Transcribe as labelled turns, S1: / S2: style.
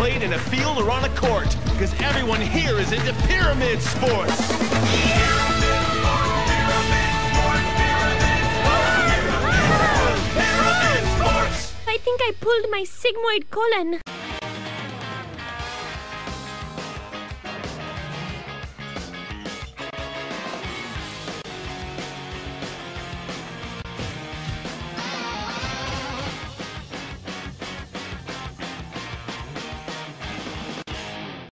S1: played in a field or on a court, because everyone here is into pyramid sports.
S2: I think I pulled my sigmoid colon.